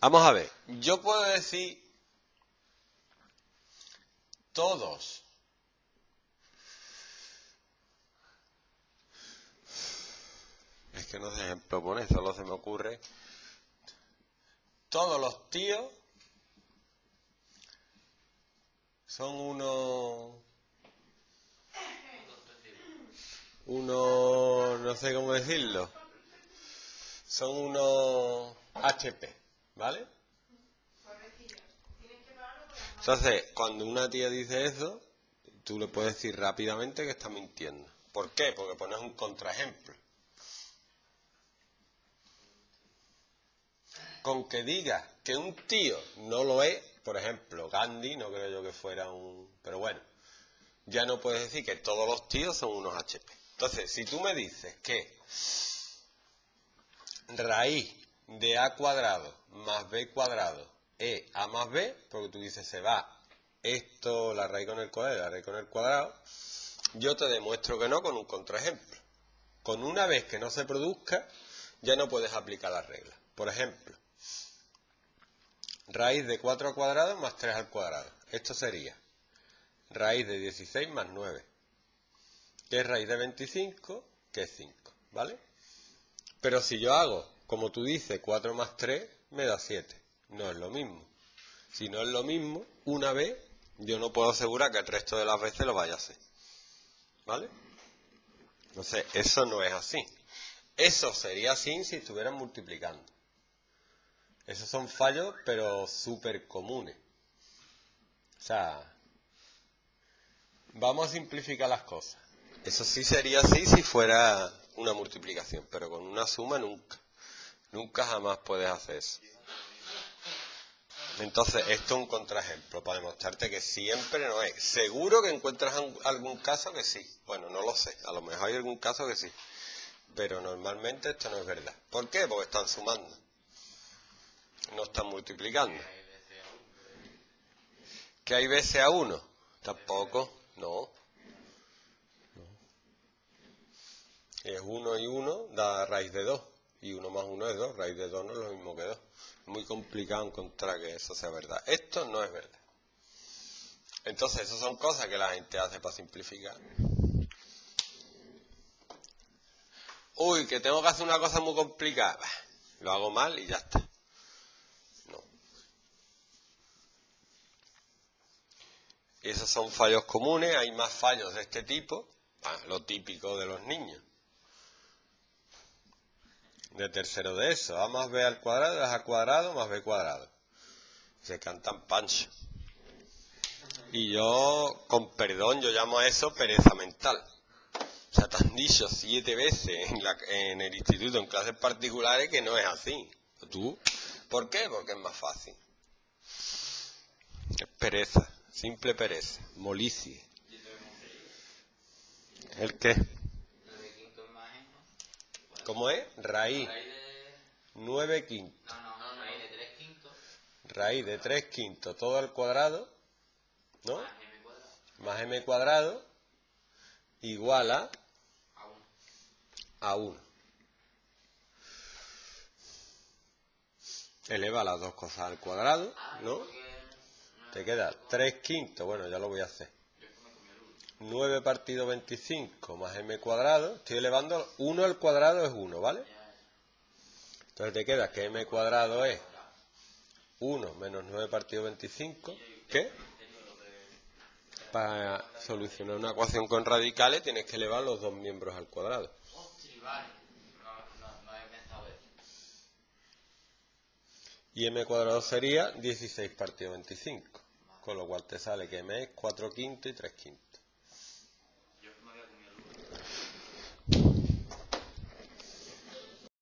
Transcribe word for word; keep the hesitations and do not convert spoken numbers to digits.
Vamos a ver, yo puedo decir todos. Es que no sé ejemplo poner, solo se me ocurre. Todos los tíos son unos... Unos... no sé cómo decirlo. Son unos H P, ¿vale? Entonces, cuando una tía dice eso, tú le puedes decir rápidamente que está mintiendo. ¿Por qué? Porque pones un contraejemplo. Con que digas que un tío no lo es, por ejemplo, Gandhi, no creo yo que fuera un... Pero bueno, ya no puedes decir que todos los tíos son unos H P. Entonces, si tú me dices que raíz de A cuadrado más B cuadrado es A más B, porque tú dices se va esto, la raíz con el cuadrado y la raíz con el cuadrado, yo te demuestro que no con un contraejemplo. Con una vez que no se produzca, ya no puedes aplicar la regla. Por ejemplo, raíz de cuatro al cuadrado más tres al cuadrado. Esto sería raíz de dieciséis más nueve. Que es raíz de veinticinco, que es cinco, ¿vale? Pero si yo hago, como tú dices, cuatro más tres, me da siete. No es lo mismo. Si no es lo mismo, una vez, yo no puedo asegurar que el resto de las veces lo vaya a hacer. ¿Vale? Entonces, eso no es así. Eso sería así si estuvieran multiplicando. Esos son fallos, pero súper comunes. O sea, vamos a simplificar las cosas. Eso sí sería así si fuera una multiplicación, pero con una suma nunca. Nunca jamás puedes hacer eso. Entonces, esto es un contraejemplo para demostrarte que siempre no es. Seguro que encuentras algún caso que sí. Bueno, no lo sé. A lo mejor hay algún caso que sí. Pero normalmente esto no es verdad. ¿Por qué? Porque están sumando. No están multiplicando. ¿Que hay veces a uno? Tampoco. No. Es uno y uno da raíz de dos. Y uno más uno es dos. Raíz de dos no es lo mismo que dos. Muy complicado encontrar que eso sea verdad. Esto no es verdad. Entonces, esas son cosas que la gente hace para simplificar. Uy, que tengo que hacer una cosa muy complicada. Lo hago mal y ya está. No. Esos son fallos comunes. Hay más fallos de este tipo. Ah, lo típico de los niños. De tercero de eso. A más B al cuadrado es A cuadrado más B cuadrado. Se cantan pancho. Y yo, con perdón, yo llamo a eso pereza mental. O sea, te han dicho siete veces en, la, en el instituto, en clases particulares, que no es así. ¿Tú? ¿Por qué? Porque es más fácil. Es pereza, simple pereza, molicie. ¿El qué? ¿Cómo es? Raíz. nueve quintos. Raíz de tres quintos, todo al cuadrado, ¿no? Más m cuadrado, igual a a uno. Eleva las dos cosas al cuadrado, ¿no? Te queda tres quintos, bueno, ya lo voy a hacer. nueve partido veinticinco más m cuadrado, estoy elevando uno al cuadrado es uno, ¿vale? Entonces te queda que m cuadrado es uno menos nueve partido veinticinco, ¿qué? Para solucionar una ecuación con radicales tienes que elevar los dos miembros al cuadrado. Y m cuadrado sería dieciséis partido veinticinco, con lo cual te sale que m es cuatro quintos y tres quintos.